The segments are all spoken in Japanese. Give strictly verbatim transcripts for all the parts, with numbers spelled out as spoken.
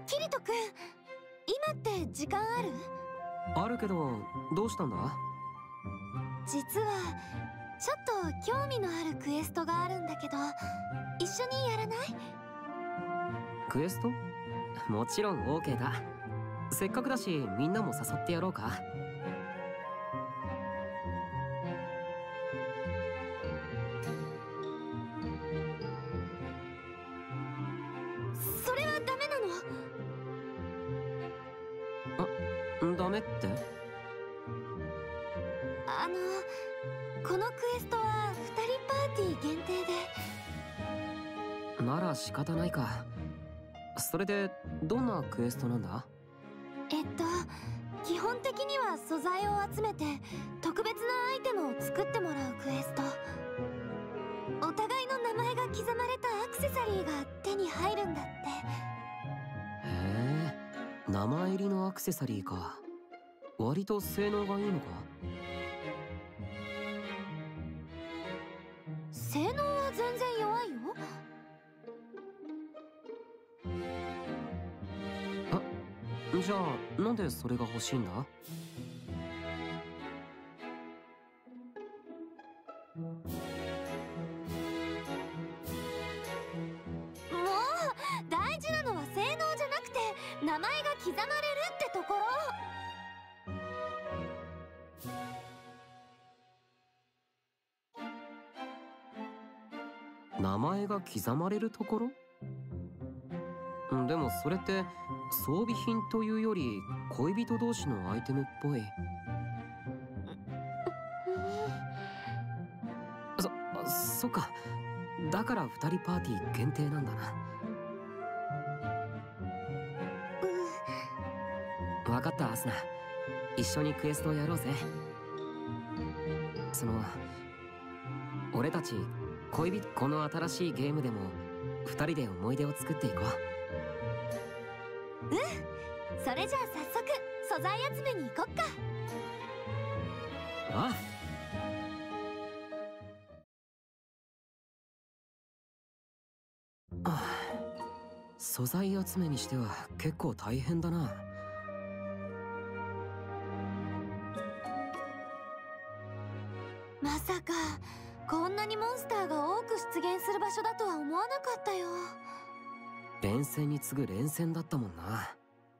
キリト君、今って時間ある？ あるけど、どうしたんだ？ 実はちょっと興味のあるクエストがあるんだけど、一緒にやらない？ クエスト？もちろん オーケー だ。せっかくだしみんなも誘ってやろうか。 それはダメなの？あ、ダメって？ あのこのクエストはふたりパーティー限定で。 なら仕方ないか。それでどんなクエストなんだ？ えっと基本的には素材を集めて特別なアイテムを作ってもらうクエスト。お互いの名前が刻まれたアクセサリーが手に入るんだって。 へえ、名前入りのアクセサリーか。割と性能がいいのか？ 性能は全然弱いよ。 じゃあなんでそれが欲しいんだ？もう大事なのは性能じゃなくて名前が刻まれるってところ。名前が刻まれるところ？でもそれって装備品というより恋人同士のアイテムっぽい。そ、そっか。だからふたりパーティー限定なんだな。分かったアスナ、一緒にクエストをやろうぜ。その俺たち恋人、この新しいゲームでもふたりで思い出を作っていこう。 うん、それじゃあ早速素材集めに行こっか。 ああ。あ、素材集めにしては結構大変だな。 まさかこんなにモンスターが多く出現する場所だとは思わなかったよ。 連戦に次ぐ連戦だったもんな。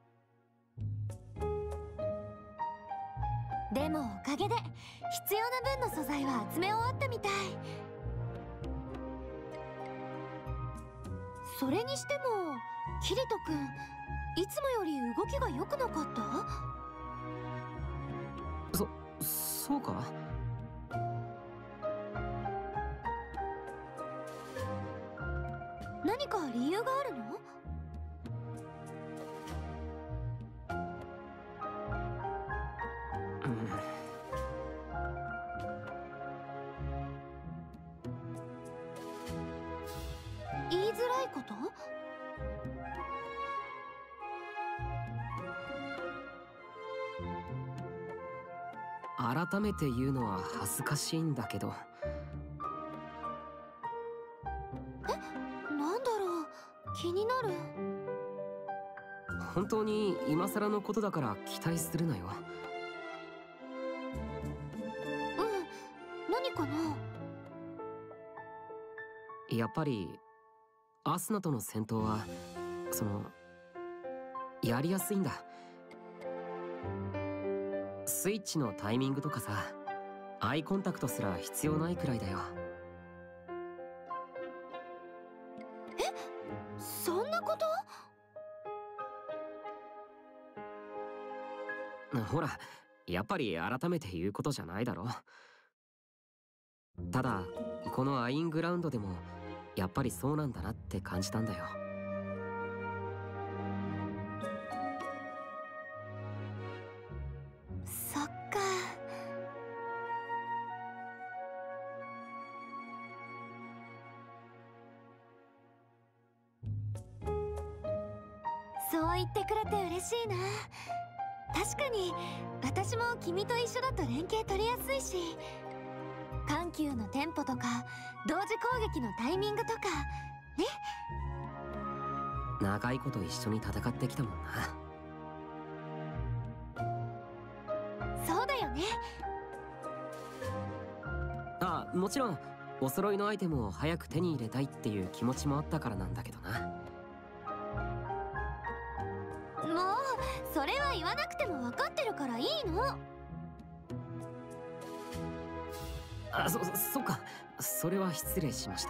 でもおかげで必要な分の素材は集め終わったみたい。それにしてもキリト君、いつもより動きが良くなかった？ そ、そうか？ 何か理由があるの？ うん。 言いづらいこと？ 改めて言うのは恥ずかしいんだけど。 え、なんだろう、気になる。 本当に今更のことだから期待するなよ。 うん、何かな？ やっぱりアスナとの戦闘はそのやりやすいんだ。スイッチのタイミングとかさ、アイコンタクトすら必要ないくらいだよ。 え、そんなこと？ ほら、やっぱり改めて言うことじゃないだろ。ただこのアイングラウンドでもやっぱりそうなんだなって感じたんだよ。 そっか。そう言ってくれて嬉しいな。確かに私も君と一緒だと連携取りやすいし、緩急のテンポとか同時攻撃のタイミングとかね。 長いこと一緒に戦ってきたもんな。 そうだよね。 あ、もちろんお揃いのアイテムを早く手に入れたいっていう気持ちもあったからなんだけどな。 もうそれは言わなくても分かってるからいいの。 あ、そ、そっか。それは失礼しました。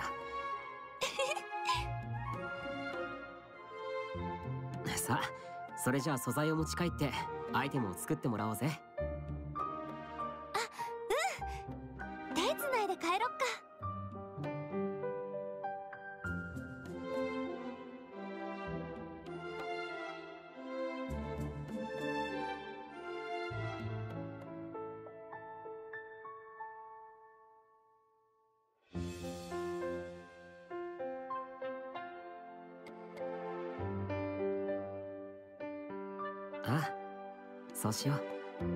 さあ、それじゃあ素材を持ち帰ってアイテムを作ってもらおうぜ。 あ、うん。手つないで帰ろっか。 ああ、そうしよう。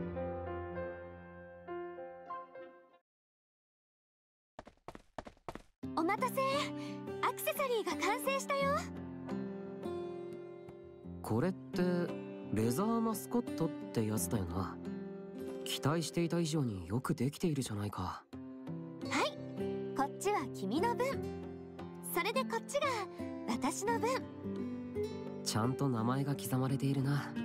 お待たせ。アクセサリーが完成したよ。 これってレザーマスコットってやつだよな。期待していた以上によくできているじゃないか。 はい、こっちは君の分、それでこっちが私の分。 ちゃんと名前が刻まれているな。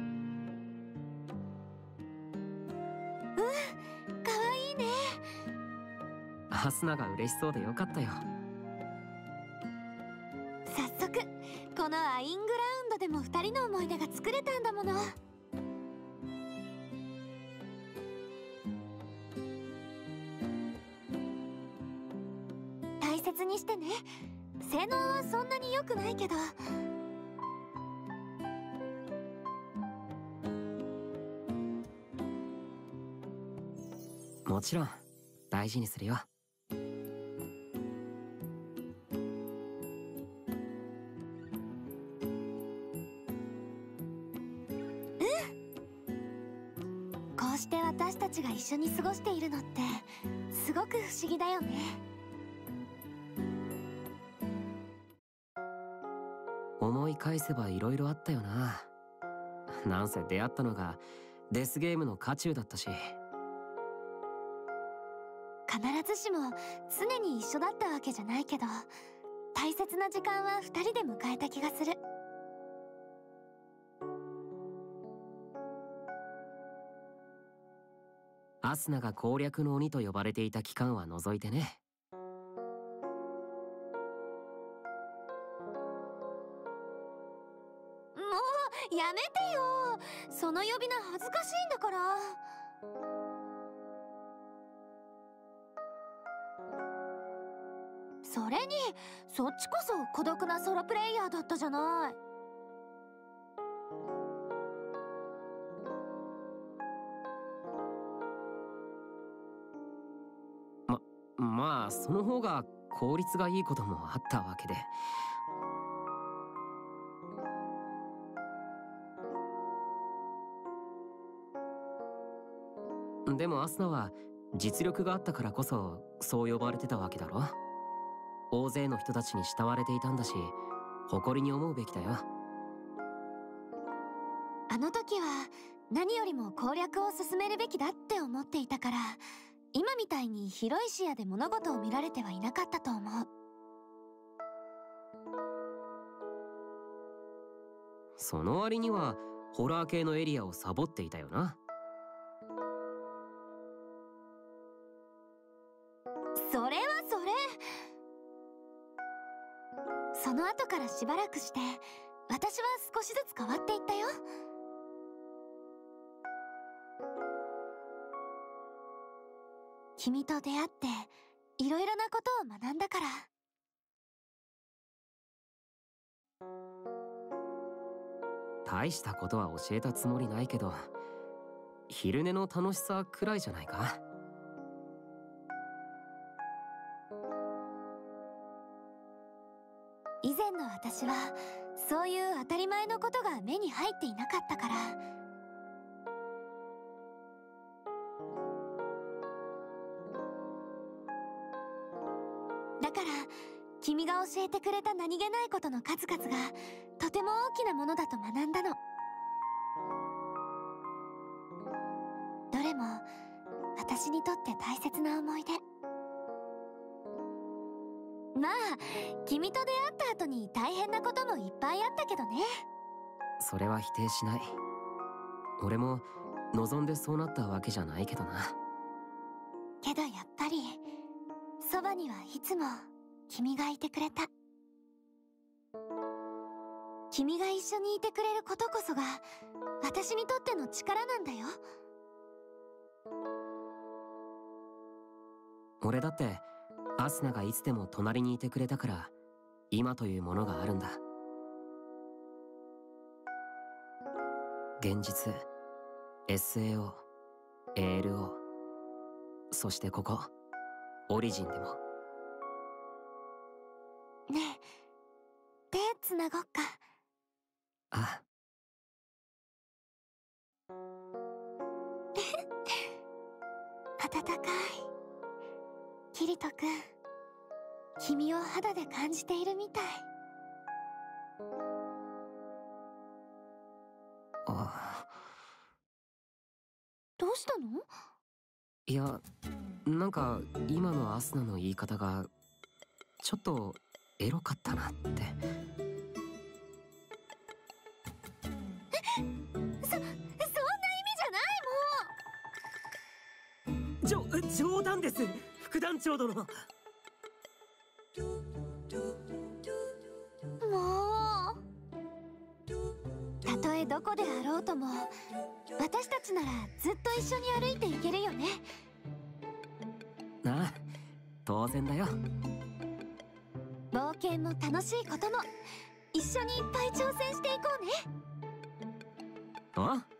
うん、かわいいね。 アスナが嬉しそうでよかったよ。 早速このアイングラウンドでもふたりの思い出が作れたんだもの。大切にしてね。性能はそんなに良くないけど。 もちろん大事にするよ。 こうして私たちが一緒に過ごしているのってすごく不思議だよね。 思い返せば色々あったよな。なんせ出会ったのがデスゲームの渦中だったし。 必ずしも常に一緒だったわけじゃないけど、大切な時間はふたりで迎えた気がする。 アスナが攻略の鬼と呼ばれていた期間は除いてね。 もうやめてよ。その呼び名恥ずかしいんだから。それにそっちこそ孤独なソロプレイヤーだったじゃない。 ま、まあその方が効率がいいこともあったわけで。でもアスナは実力があったからこそそう呼ばれてたわけだろ。大勢の人たちに慕われていたんだし、誇りに思うべきだよ。 あの時は何よりも攻略を進めるべきだって思っていたから、今みたいに広い視野で物事を見られてはいなかったと思う。 その割にはホラー系のエリアをサボっていたよな。 それはそれ。その後からしばらくして私は少しずつ変わっていったよ。君と出会っていろいろなことを学んだから。 大したことは教えたつもりないけど、昼寝の楽しさくらいじゃないか。 以前の私はそういう当たり前のことが目に入っていなかったから。だから君が教えてくれた何気ないことの数々がとても大きなものだと学んだの。どれも私にとって大切な思い出。まあ君と出会った後に大変なこともいっぱいあったけどね。 それは否定しない。俺も望んでそうなったわけじゃないけどな。 けどやっぱりそばにはいつも君がいてくれた。君が一緒にいてくれることこそが私にとっての力なんだよ。 俺だってアスナがいつでも隣にいてくれたから今というものがあるんだ。現実、 エスエーオー、 エーエルオー、 そしてここオリジンでも。 ねえ、手つなごっか。 あ暖かい。キリト君、君を肌で感じているみたい。 あ。 どうしたの？ いや、なんか今のアスナの言い方がちょっとエロかったなって。 そ、そんな意味じゃないもん。 じょ、冗談です、副団長殿。 もう、たとえどこであろうとも私たちならずっと一緒に歩いていけるよね。 ああ、当然だよ。 冒険も楽しいことも一緒にいっぱい挑戦していこうね。 ああ。